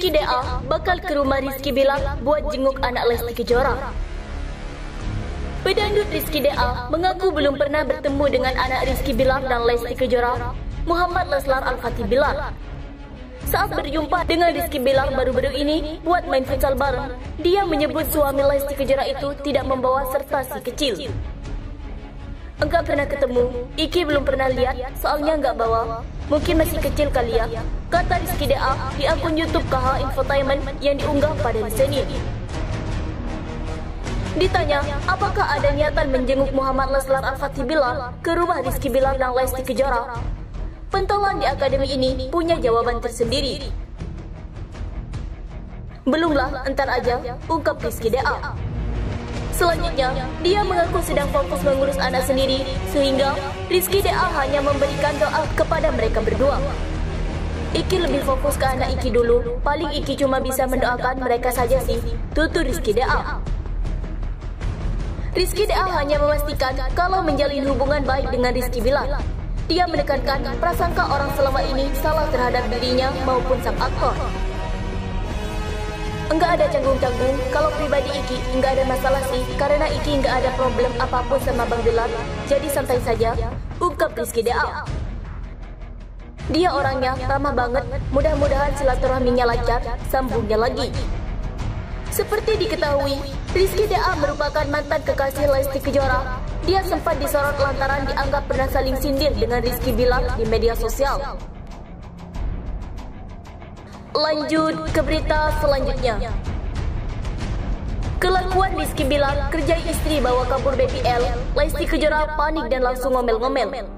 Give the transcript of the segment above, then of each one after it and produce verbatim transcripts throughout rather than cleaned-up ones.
Rizky D A bakal ke rumah Rizky Bilar buat jenguk anak Lesti Kejora. Pedangdut Rizky D A mengaku belum pernah bertemu dengan anak Rizky Bilar dan Lesti Kejora, Muhammad Leslar Al-Fatih Bilar. Saat berjumpa dengan Rizky Bilar baru-baru ini buat main futsal bareng, dia menyebut suami Lesti Kejora itu tidak membawa serta si kecil. Enggak pernah ketemu, Iki belum pernah lihat, soalnya enggak bawa. Mungkin masih kecil kali ya, kata Rizky D A di akun YouTube K H Infotainment yang diunggah pada Senin. Ditanya, apakah ada niatan menjenguk Muhammad Leslar Al-Fatih Bilar ke rumah Rizky Bilar dan Lesti Kejora? Pentolan di akademi ini punya jawaban tersendiri. Belumlah, entar aja, ungkap Rizky D A. Selanjutnya, dia mengaku sedang fokus mengurus anak sendiri, sehingga Rizky D A hanya memberikan doa kepada mereka berdua. Iki lebih fokus ke anak Iki dulu, paling Iki cuma bisa mendoakan mereka saja sih, tutur Rizky D A. Rizky D A hanya memastikan kalau menjalin hubungan baik dengan Rizky Bilar. Dia menekankan prasangka orang selama ini salah terhadap dirinya maupun sang aktor. Enggak ada canggung-canggung, kalau pribadi Iki enggak ada masalah sih, karena Iki enggak ada problem apapun sama Bang Bilar, jadi santai saja, ungkap Rizky D A. Dia orangnya ramah banget, mudah-mudahan silaturahminya lancar, sambungnya lagi. Seperti diketahui, Rizky D A merupakan mantan kekasih Lesti Kejora. Dia sempat disorot lantaran dianggap pernah saling sindir dengan Rizky Bilar di media sosial. Lanjut ke berita selanjutnya. Kelakuan Rizky Bilar kerjai istri bawa kabur baby L, Lesti Kejora panik dan langsung ngomel-ngomel.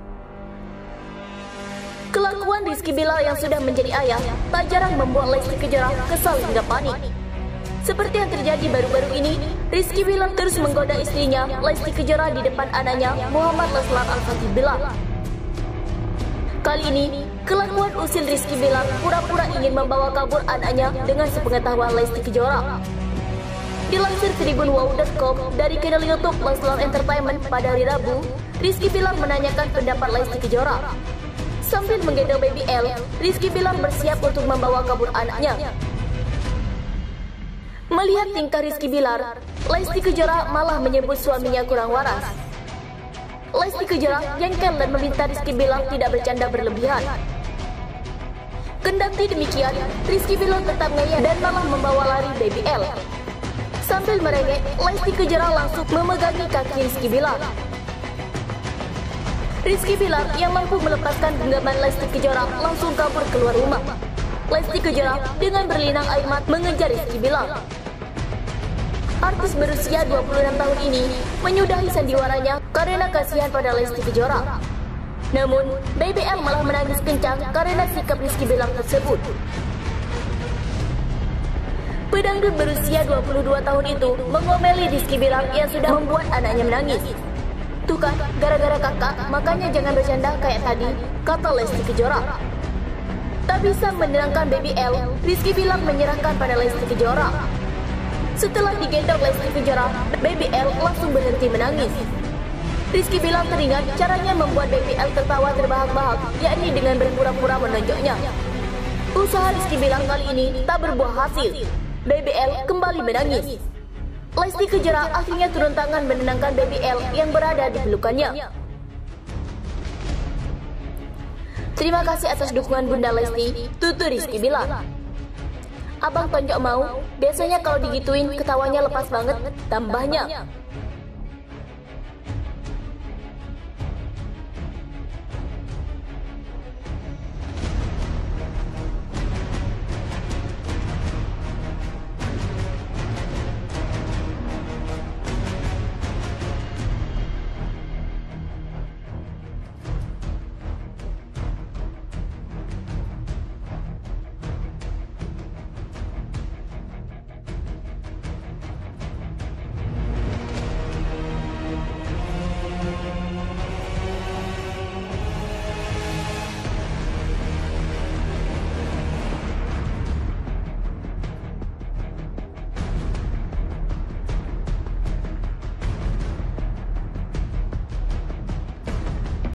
Kelakuan Rizky Bilar yang sudah menjadi ayah tak jarang membuat Lesti Kejora kesal hingga panik. Seperti yang terjadi baru-baru ini, Rizky Bilar terus menggoda istrinya, Lesti Kejora, di depan anaknya, Muhammad Leslar Al-Fatih Bilar. Kali ini, kelakuan usil Rizky Bilar pura-pura ingin membawa kabur anaknya dengan sepengetahuan Lesti Kejora. Dilansir tribun wow dot com dari kanal YouTube Leslar Entertainment pada hari Rabu, Rizky Bilar menanyakan pendapat Lesti Kejora. Sambil menggendong baby L, Rizky Bilar bersiap untuk membawa kabur anaknya. Melihat tingkah Rizky Bilar, Lesti Kejora malah menyebut suaminya kurang waras. Lesti Kejora jengkel dan meminta Rizky Bilar tidak bercanda berlebihan. Kendati demikian, Rizky Bilar tetap ngeyel dan malah membawa lari baby L. Sambil merengek, Lesti Kejora langsung memegangi kaki Rizky Bilar. Rizky Bilar yang mampu melepaskan genggaman Lesti Kejora langsung kabur keluar rumah. Lesti Kejora dengan berlinang air mata mengejar Rizky Bilar. Artis berusia dua puluh enam tahun ini menyudahi sandiwaranya karena kasihan pada Lesti Kejora. Namun, baby L malah menangis kencang karena sikap Rizky Bilar tersebut. Pedangdut berusia dua puluh dua tahun itu mengomeli Rizky Bilar yang sudah membuat anaknya menangis. Tuh kan, gara-gara kakak, makanya jangan bercanda kayak tadi, kata Lesti Kejora. Tak bisa menenangkan baby L, Rizky Bilar menyerahkan pada Lesti Kejora. Setelah digendong Lesti Kejora, baby L langsung berhenti menangis. Rizky Bilar teringat caranya membuat baby L tertawa terbahak-bahak, yakni dengan berpura-pura menonjoknya. Usaha Rizky Bilar kali ini tak berbuah hasil. Baby L kembali menangis. Lesti Kejora akhirnya turun tangan menenangkan baby L yang berada di pelukannya. Terima kasih atas dukungan Bunda Lesti, tutur Rizky Bilar. Abang tonjok mau, biasanya kalau digituin ketawanya lepas banget, tambahnya.